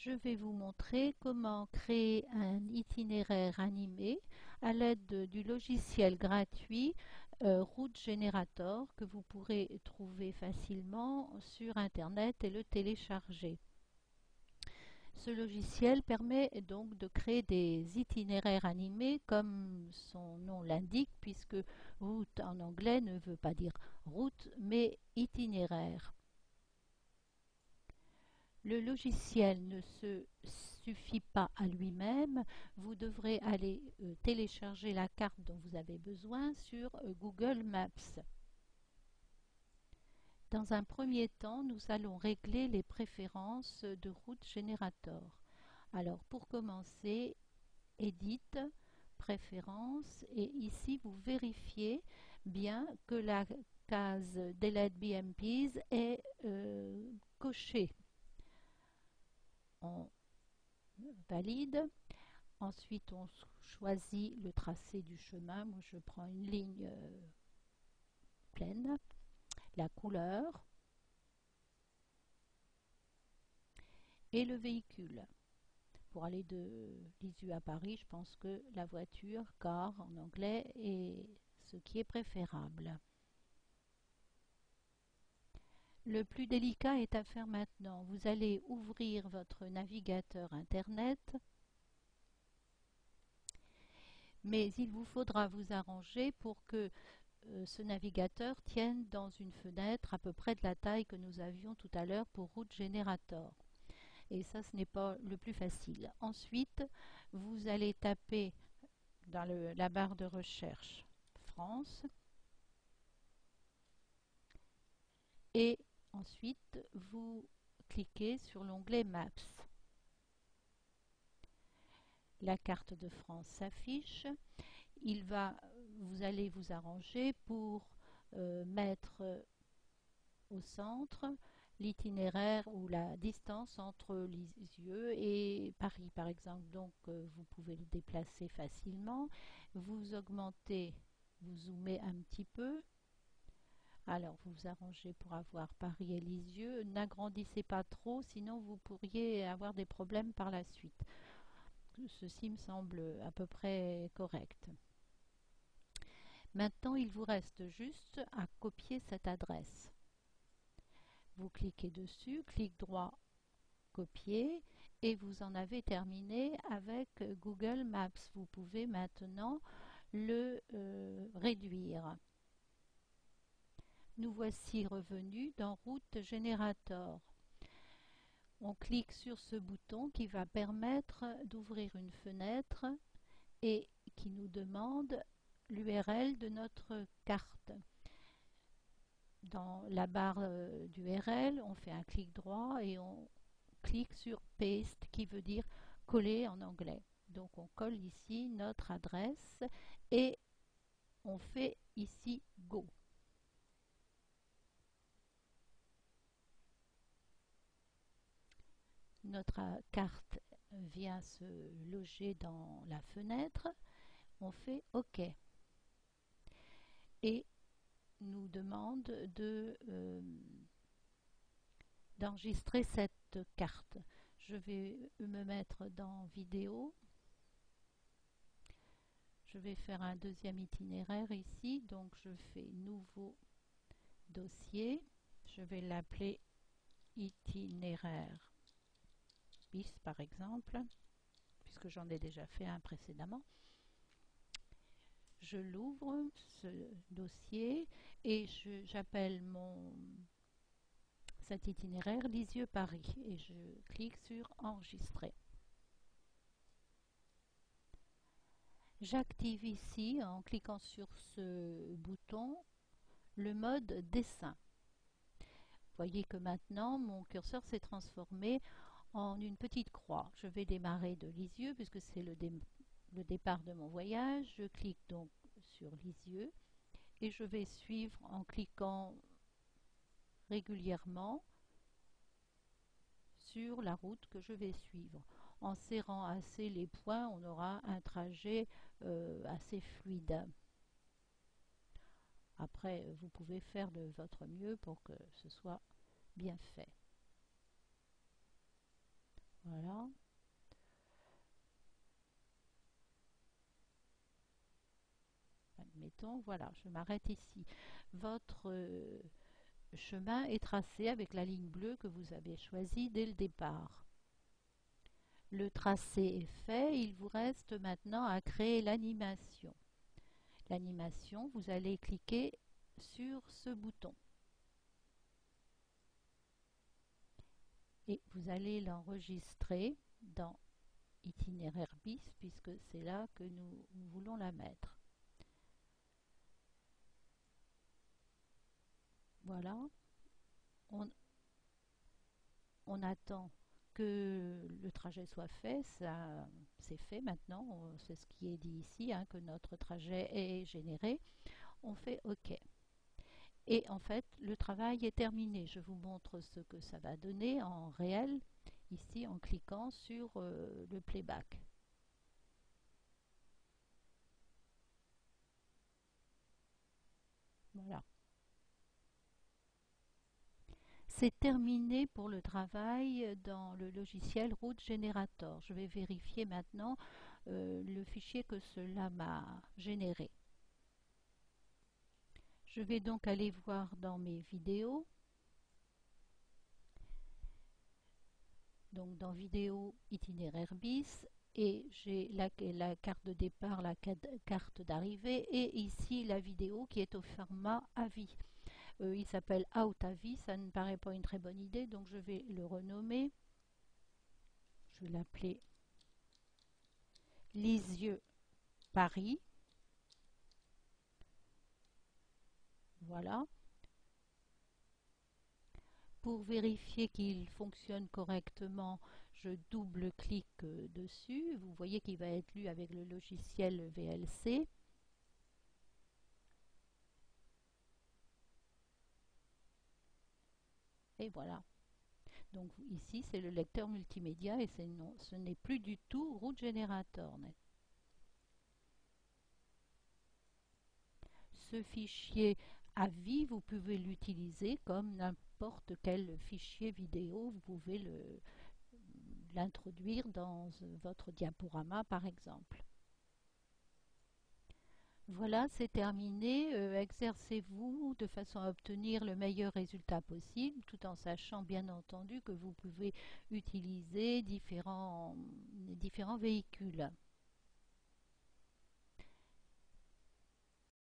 Je vais vous montrer comment créer un itinéraire animé à l'aide du logiciel gratuit Route Generator que vous pourrez trouver facilement sur Internet et le télécharger. Ce logiciel permet donc de créer des itinéraires animés comme son nom l'indique, puisque route en anglais ne veut pas dire route mais itinéraire. Le logiciel ne se suffit pas à lui-même, vous devrez aller télécharger la carte dont vous avez besoin sur Google Maps. Dans un premier temps, nous allons régler les préférences de Route Generator. Alors pour commencer, Edit, Préférences, et ici vous vérifiez bien que la case Delete BMPs est cochée. On valide. Ensuite, on choisit le tracé du chemin. Moi, je prends une ligne pleine, la couleur et le véhicule. Pour aller de Lisieux à Paris, je pense que la voiture, car en anglais, est ce qui est préférable. Le plus délicat est à faire maintenant. Vous allez ouvrir votre navigateur Internet, mais il vous faudra vous arranger pour que ce navigateur tienne dans une fenêtre à peu près de la taille que nous avions tout à l'heure pour Route Generator. Et ça, ce n'est pas le plus facile. Ensuite, vous allez taper dans la barre de recherche France et ensuite vous cliquez sur l'onglet Maps. La carte de France s'affiche. Vous allez vous arranger pour mettre au centre l'itinéraire ou la distance entre Lisieux et Paris par exemple. Donc vous pouvez le déplacer facilement. Vous augmentez, vous zoomez un petit peu. Alors vous vous arrangez pour avoir Paris et Lisieux. N'agrandissez pas trop, sinon vous pourriez avoir des problèmes par la suite. Ceci me semble à peu près correct. Maintenant, il vous reste juste à copier cette adresse. Vous cliquez dessus, clic droit, copier, et vous en avez terminé avec Google Maps. Vous pouvez maintenant le réduire. Nous voici revenus dans Route Generator. On clique sur ce bouton qui va permettre d'ouvrir une fenêtre et qui nous demande l'URL de notre carte. Dans la barre d'URL, on fait un clic droit et on clique sur Paste qui veut dire coller en anglais. Donc on colle ici notre adresse et on fait ici Go. Notre carte vient se loger dans la fenêtre. On fait OK. Et nous demande d'enregistrer cette carte. Je vais me mettre dans vidéo. Je vais faire un deuxième itinéraire ici. Donc je fais nouveau dossier. Je vais l'appeler itinéraire bis par exemple, puisque j'en ai déjà fait un précédemment. Je l'ouvre, ce dossier, et j'appelle cet itinéraire Lisieux-Paris et je clique sur Enregistrer. J'active ici, en cliquant sur ce bouton, le mode dessin. Vous voyez que maintenant, mon curseur s'est transformé en une petite croix. Je vais démarrer de Lisieux puisque c'est le départ de mon voyage. Je clique donc sur Lisieux et je vais suivre en cliquant régulièrement sur la route que je vais suivre. En serrant assez les points, on aura un trajet assez fluide. Après, vous pouvez faire de votre mieux pour que ce soit bien fait. Voilà. admettons, voilà, je m'arrête ici. Votre chemin est tracé avec la ligne bleue que vous avez choisie dès le départ. Le tracé est fait, il vous reste maintenant à créer l'animation. L'animation, vous allez cliquer sur ce bouton et vous allez l'enregistrer dans Itinéraire bis puisque c'est là que nous voulons la mettre. Voilà, on attend que le trajet soit fait, ça c'est fait maintenant, c'est ce qui est dit ici, hein, que notre trajet est généré. On fait OK. Et en fait, le travail est terminé. Je vous montre ce que ça va donner en réel, ici en cliquant sur le playback. Voilà. C'est terminé pour le travail dans le logiciel Route Generator. Je vais vérifier maintenant le fichier que cela m'a généré. Je vais donc aller voir dans mes vidéos. Donc dans vidéo itinéraire bis et j'ai la carte de départ, la carte d'arrivée et ici la vidéo qui est au format AVI. Il s'appelle Out AVI, ça ne me paraît pas une très bonne idée donc je vais le renommer. Je vais l'appeler Lisieux Paris. Voilà. Pour vérifier qu'il fonctionne correctement, je double-clique dessus. Vous voyez qu'il va être lu avec le logiciel VLC. Et voilà. Donc ici, c'est le lecteur multimédia et ce n'est plus du tout Route Generator. Ce fichier AVI, vous pouvez l'utiliser comme n'importe quel fichier vidéo. Vous pouvez l'introduire dans votre diaporama, par exemple. Voilà, c'est terminé. Exercez-vous de façon à obtenir le meilleur résultat possible, tout en sachant bien entendu que vous pouvez utiliser différents véhicules.